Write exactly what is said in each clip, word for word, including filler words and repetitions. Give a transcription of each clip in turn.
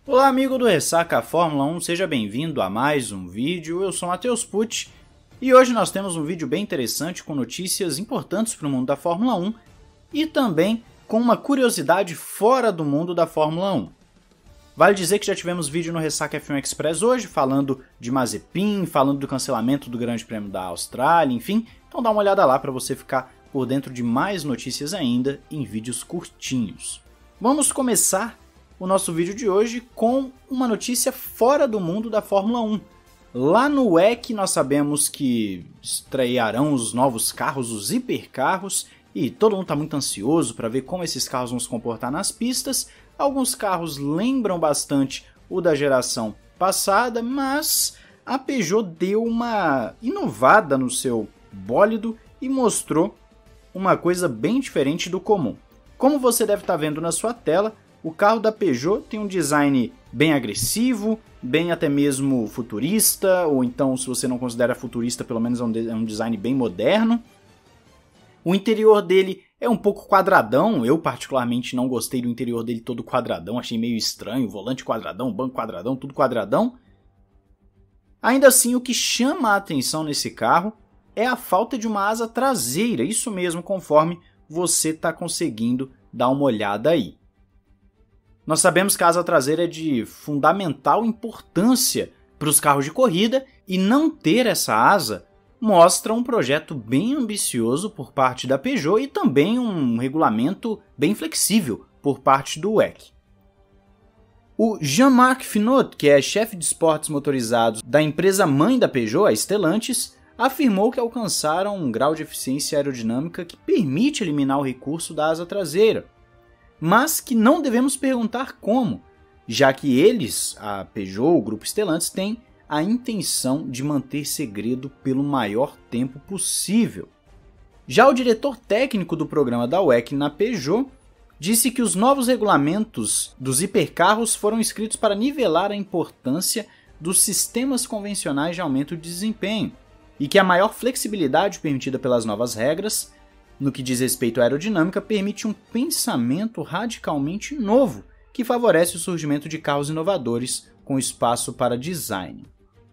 Olá amigo do Ressaca Fórmula um, seja bem-vindo a mais um vídeo, eu sou Matheus Pucci e hoje nós temos um vídeo bem interessante com notícias importantes para o mundo da Fórmula um e também com uma curiosidade fora do mundo da Fórmula um. Vale dizer que já tivemos vídeo no Ressaca F um Express hoje falando de Mazepin, falando do cancelamento do Grande Prêmio da Austrália, enfim, então dá uma olhada lá para você ficar por dentro de mais notícias ainda em vídeos curtinhos. Vamos começar o nosso vídeo de hoje com uma notícia fora do mundo da Fórmula um. Lá no W E C nós sabemos que estrearão os novos carros, os hipercarros, e todo mundo está muito ansioso para ver como esses carros vão se comportar nas pistas. Alguns carros lembram bastante o da geração passada, mas a Peugeot deu uma inovada no seu bólido e mostrou uma coisa bem diferente do comum. Como você deve estar vendo na sua tela, o carro da Peugeot tem um design bem agressivo, bem até mesmo futurista, ou então, se você não considera futurista, pelo menos é um, de é um design bem moderno. O interior dele é um pouco quadradão, eu particularmente não gostei do interior dele todo quadradão, achei meio estranho, volante quadradão, banco quadradão, tudo quadradão. Ainda assim, o que chama a atenção nesse carro é a falta de uma asa traseira, isso mesmo, conforme você está conseguindo dar uma olhada aí. Nós sabemos que a asa traseira é de fundamental importância para os carros de corrida e não ter essa asa mostra um projeto bem ambicioso por parte da Peugeot e também um regulamento bem flexível por parte do W E C. O Jean-Marc Finot, que é chefe de esportes motorizados da empresa mãe da Peugeot, a Stellantis, afirmou que alcançaram um grau de eficiência aerodinâmica que permite eliminar o recurso da asa traseira, mas que não devemos perguntar como, já que eles, a Peugeot, o grupo Stellantis, têm a intenção de manter segredo pelo maior tempo possível. Já o diretor técnico do programa da W E C na Peugeot disse que os novos regulamentos dos hipercarros foram escritos para nivelar a importância dos sistemas convencionais de aumento de desempenho e que a maior flexibilidade permitida pelas novas regras no que diz respeito à aerodinâmica, permite um pensamento radicalmente novo, que favorece o surgimento de carros inovadores com espaço para design.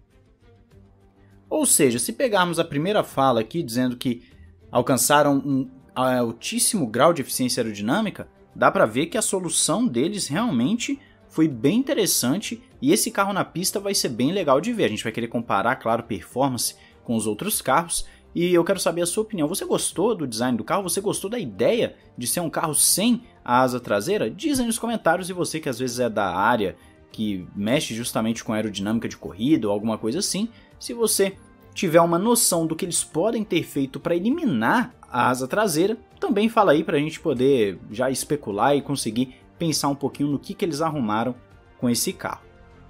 Ou seja, se pegarmos a primeira fala aqui, dizendo que alcançaram um altíssimo grau de eficiência aerodinâmica, dá para ver que a solução deles realmente foi bem interessante e esse carro na pista vai ser bem legal de ver. A gente vai querer comparar, claro, performance com os outros carros. E eu quero saber a sua opinião. Você gostou do design do carro? Você gostou da ideia de ser um carro sem a asa traseira? Diz aí nos comentários, e você que às vezes é da área que mexe justamente com aerodinâmica de corrida ou alguma coisa assim, se você tiver uma noção do que eles podem ter feito para eliminar a asa traseira, também fala aí para a gente poder já especular e conseguir pensar um pouquinho no que, que eles arrumaram com esse carro.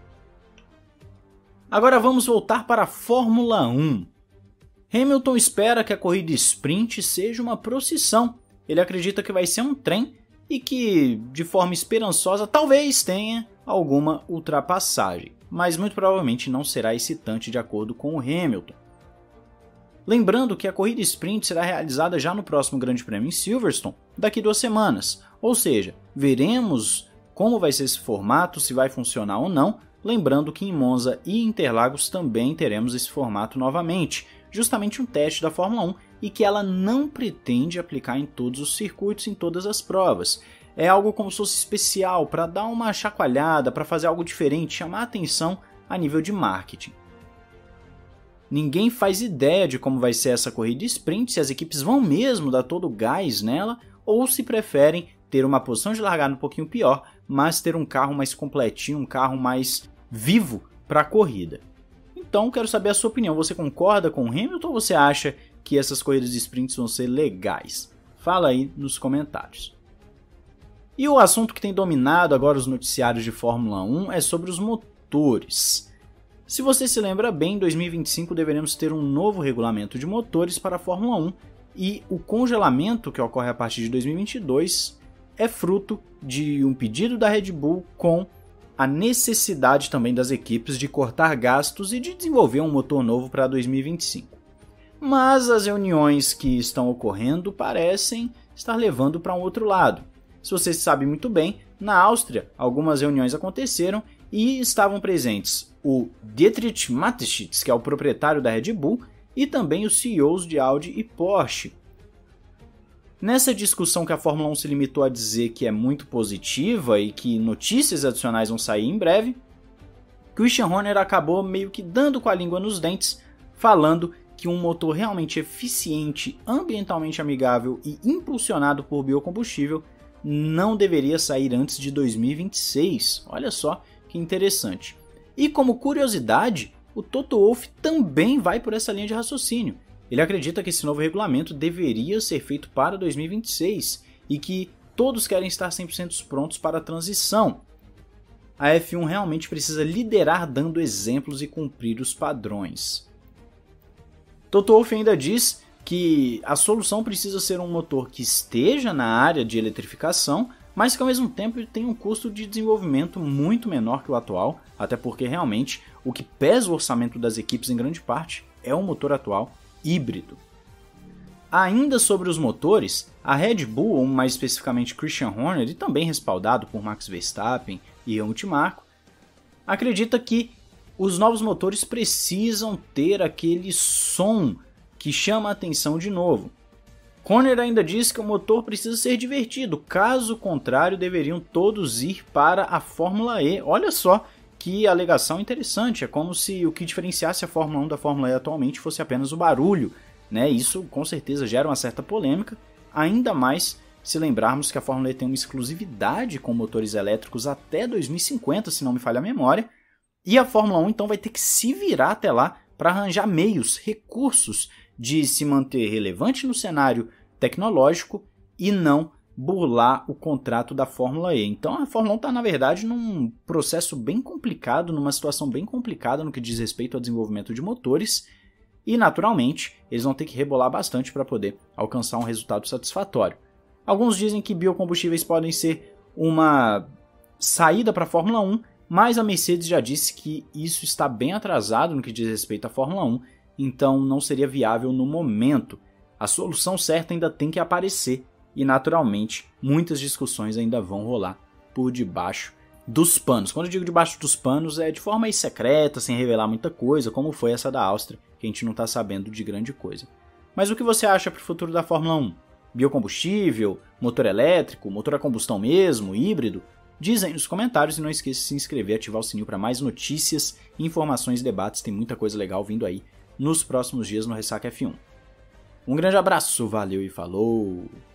Agora vamos voltar para a Fórmula um. Hamilton espera que a corrida sprint seja uma procissão. Ele acredita que vai ser um trem e que, de forma esperançosa, talvez tenha alguma ultrapassagem, mas muito provavelmente não será excitante de acordo com o Hamilton. Lembrando que a corrida sprint será realizada já no próximo Grande Prêmio em Silverstone, daqui duas semanas, ou seja, veremos como vai ser esse formato, se vai funcionar ou não, lembrando que em Monza e Interlagos também teremos esse formato novamente, justamente um teste da Fórmula um e que ela não pretende aplicar em todos os circuitos, em todas as provas. É algo como se fosse especial, para dar uma chacoalhada, para fazer algo diferente, chamar a atenção a nível de marketing. Ninguém faz ideia de como vai ser essa corrida sprint, se as equipes vão mesmo dar todo o gás nela, ou se preferem ter uma posição de largada um pouquinho pior, mas ter um carro mais completinho, um carro mais vivo para a corrida. Então, quero saber a sua opinião. Você concorda com o Hamilton ou você acha que essas corridas de sprints vão ser legais? Fala aí nos comentários. E o assunto que tem dominado agora os noticiários de Fórmula um é sobre os motores. Se você se lembra bem, em dois mil e vinte e cinco deveremos ter um novo regulamento de motores para a Fórmula um e o congelamento que ocorre a partir de dois mil e vinte e dois é fruto de um pedido da Red Bull com a necessidade também das equipes de cortar gastos e de desenvolver um motor novo para dois mil e vinte e cinco. Mas as reuniões que estão ocorrendo parecem estar levando para um outro lado. se você sabe muito bem, na Áustria algumas reuniões aconteceram e estavam presentes o Dietrich Mateschitz, que é o proprietário da Red Bull, e também os C E Os de Audi e Porsche. Nessa discussão que a Fórmula um se limitou a dizer que é muito positiva e que notícias adicionais vão sair em breve, Christian Horner acabou meio que dando com a língua nos dentes, falando que um motor realmente eficiente, ambientalmente amigável e impulsionado por biocombustível não deveria sair antes de dois mil e vinte e seis. Olha só que interessante. E como curiosidade, o Toto Wolff também vai por essa linha de raciocínio. Ele acredita que esse novo regulamento deveria ser feito para dois mil e vinte e seis e que todos querem estar cem por cento prontos para a transição. A F um realmente precisa liderar dando exemplos e cumprir os padrões. Toto Wolff ainda diz que a solução precisa ser um motor que esteja na área de eletrificação, mas que ao mesmo tempo tenha um custo de desenvolvimento muito menor que o atual, até porque realmente o que pesa o orçamento das equipes em grande parte é o motor atual híbrido. Ainda sobre os motores, a Red Bull, ou mais especificamente Christian Horner, e também respaldado por Max Verstappen e Helmut Marko, acredita que os novos motores precisam ter aquele som que chama a atenção de novo. Horner ainda diz que o motor precisa ser divertido, caso contrário deveriam todos ir para a Fórmula E. Olha só que alegação interessante, é como se o que diferenciasse a Fórmula um da Fórmula E atualmente fosse apenas o barulho, né? Isso com certeza gera uma certa polêmica, ainda mais se lembrarmos que a Fórmula E tem uma exclusividade com motores elétricos até dois mil e cinquenta, se não me falha a memória, e a Fórmula um então vai ter que se virar até lá para arranjar meios, recursos de se manter relevante no cenário tecnológico e não burlar o contrato da Fórmula E. Então a Fórmula um está, na verdade, num processo bem complicado, numa situação bem complicada no que diz respeito ao desenvolvimento de motores e, naturalmente, eles vão ter que rebolar bastante para poder alcançar um resultado satisfatório. Alguns dizem que biocombustíveis podem ser uma saída para a Fórmula um, mas a Mercedes já disse que isso está bem atrasado no que diz respeito à Fórmula um, então não seria viável no momento. A solução certa ainda tem que aparecer e, naturalmente, muitas discussões ainda vão rolar por debaixo dos panos. Quando eu digo debaixo dos panos, é de forma aí secreta, sem revelar muita coisa, como foi essa da Áustria, que a gente não está sabendo de grande coisa. Mas o que você acha para o futuro da Fórmula um? Biocombustível? Motor elétrico? Motor a combustão mesmo? Híbrido? Diz aí nos comentários e não esqueça de se inscrever e ativar o sininho para mais notícias, informações e debates. Tem muita coisa legal vindo aí nos próximos dias no Ressaca F um. Um grande abraço, valeu e falou!